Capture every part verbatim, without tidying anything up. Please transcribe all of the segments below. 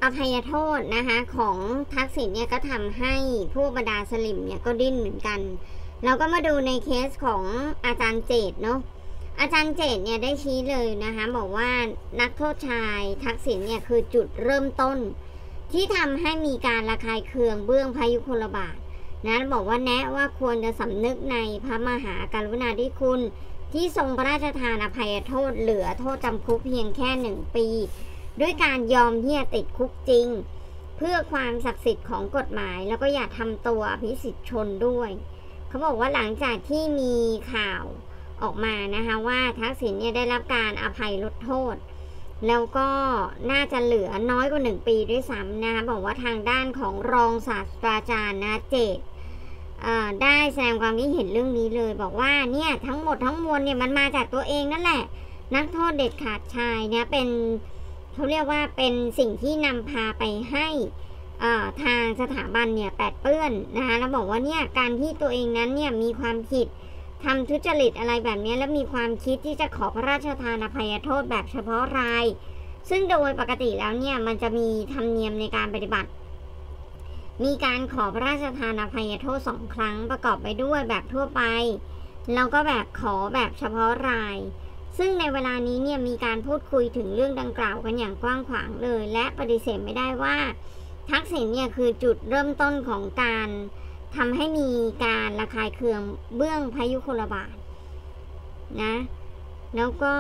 อภัยโทษนะคะของทักษิณเนี่ยก็ทำให้ผู้บรรดาสลิมเนี่ยก็ดิ้นเหมือนกันเราก็มาดูในเคสของอาจารย์เจตเนาะอาจารย์เจตเนี่ยได้ชี้เลยนะคะบอกว่านักโทษชายทักษิณเนี่ยคือจุดเริ่มต้นที่ทำให้มีการระคายเคืองเบื้องพยุคลบาทนะบอกว่าแนะว่าควรจะสำนึกในพระมหากรุณาธิคุณที่ทรงพระราชทานอภัยโทษเหลือโทษจำคุกเพียงแค่หนึ่งปีด้วยการยอมที่จะติดคุกจริงเพื่อความศักดิ์สิทธิ์ของกฎหมายแล้วก็อย่าทำตัวอภิสิทธิชนด้วยเขาบอกว่าหลังจากที่มีข่าวออกมานะคะว่าทักษิณเนี่ยได้รับการอภัยลดโทษแล้วก็น่าจะเหลือน้อยกว่าหนึ่งปีด้วยซ้ำนะคะบอกว่าทางด้านของรองศาสตราจารย์นะเจตได้แสดงความคิดเห็นเรื่องนี้เลยบอกว่าเนี่ยทั้งหมดทั้งมวลเนี่ยมันมาจากตัวเองนั่นแหละนักโทษเด็ดขาดชายเนี่ยเป็นเขาเรียกว่าเป็นสิ่งที่นำพาไปให้ทางสถาบันเนี่ยแปดเปื้อนนะคะแล้วบอกว่าเนี่ยการที่ตัวเองนั้นเนี่ยมีความผิดทำทุจริตอะไรแบบนี้แล้วมีความคิดที่จะขอพระราชทานอภัยโทษแบบเฉพาะรายซึ่งโดยปกติแล้วเนี่ยมันจะมีธรรมเนียมในการปฏิบัติมีการขอพระราชทานอภัยโทษสองครั้งประกอบไปด้วยแบบทั่วไปแล้วก็แบบขอแบบเฉพาะรายซึ่งในเวลานี้เนี่ยมีการพูดคุยถึงเรื่องดังกล่าวกันอย่างกว้างขวางเลยและปฏิเสธไม่ได้ว่าทักษิณเนี่ยคือจุดเริ่มต้นของการทำให้มีการระคายเคืองเบื้องพยุคลบาทนะแล้วก็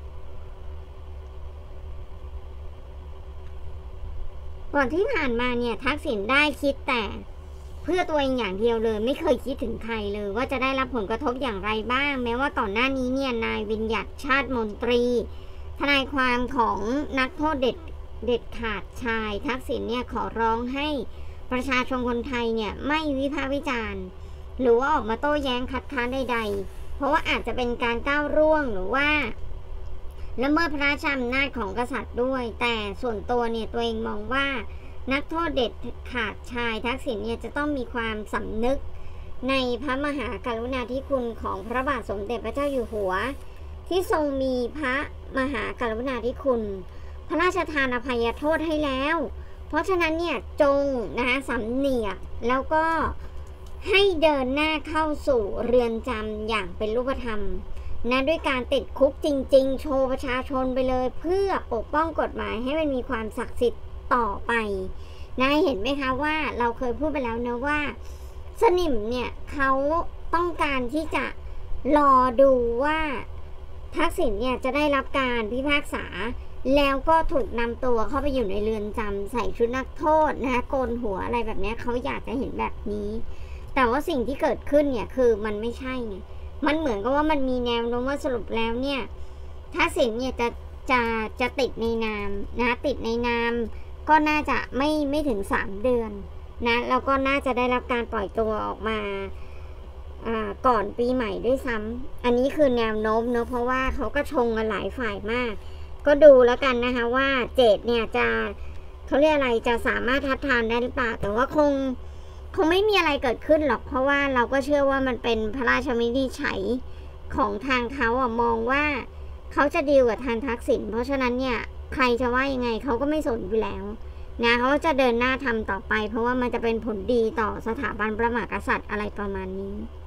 ก่อนที่ผ่านมาเนี่ยทักษิณได้คิดแต่เพื่อตัวเองอย่างเดียวเลยไม่เคยคิดถึงใครเลยว่าจะได้รับผลกระทบอย่างไรบ้างแม้ว่าก่อนหน้านี้เนี่ยนายวิญญัติชาติมนตรีทนายความของนักโทษเด็ดเด็ดขาดชายทักษิณเนี่ยขอร้องให้ประชาชนคนไทยเนี่ยไม่วิพากษ์วิจารณ์หรือว่าออกมาโต้แย้งคัดค้านใดๆเพราะว่าอาจจะเป็นการก้าวร่วงหรือว่าละเมิดพระราชอำนาจของกษัตริย์ด้วยแต่ส่วนตัวเนี่ยตัวเองมองว่านักโทษเด็ดขาดชายทักษิณเนี่ยจะต้องมีความสำนึกในพระมหากรุณาธิคุณของพระบาทสมเด็จพระเจ้าอยู่หัวที่ทรงมีพระมหากรุณาธิคุณพระราชทานอภัยโทษให้แล้วเพราะฉะนั้นเนี่ยจงนะคะสำเนียกแล้วก็ให้เดินหน้าเข้าสู่เรือนจำอย่างเป็นรูปธรรมนะด้วยการติดคุกจริงๆโชว์ประชาชนไปเลยเพื่อปกป้องกฎหมายให้มันมีความศักดิ์สิทธิ์ต่อไปนะเห็นไหมคะว่าเราเคยพูดไปแล้วนะว่าสนิมเนี่ยเขาต้องการที่จะรอดูว่าทักษิณเนี่ยจะได้รับการพิพากษาแล้วก็ถูกนำตัวเข้าไปอยู่ในเรือนจำใส่ชุดนักโทษนะคะโกนหัวอะไรแบบนี้เขาอยากจะเห็นแบบนี้แต่ว่าสิ่งที่เกิดขึ้นเนี่ยคือมันไม่ใช่ไงมันเหมือนกับว่ามันมีแนวโน้มว่าสรุปแล้วเนี่ยทักษิณเนี่ยจะจะจะติดในนามนะติดในนามก็น่าจะไม่ไม่ถึงสามเดือนนะแล้วก็น่าจะได้รับการปล่อยตัวออกมาก่อนปีใหม่ด้วยซ้ำอันนี้คือแนวโน้มเนอะเพราะว่าเขาก็ชงกันหลายฝ่ายมากก็ดูแล้วกันนะคะว่าเจตเนี่ยจะเขาเรียกอะไรจะสามารถทัดทานได้หรือเปล่าแต่ว่าคงคงไม่มีอะไรเกิดขึ้นหรอกเพราะว่าเราก็เชื่อว่ามันเป็นพระราชวินิจฉัยของทางเขาอะมองว่าเขาจะดีลกับทางทักษิณเพราะฉะนั้นเนี่ยใครจะว่ายังไงเขาก็ไม่สนอยู่แล้วนะเขาจะเดินหน้าทำต่อไปเพราะว่ามันจะเป็นผลดีต่อสถาบันพระมหากษัตริย์อะไรประมาณนี้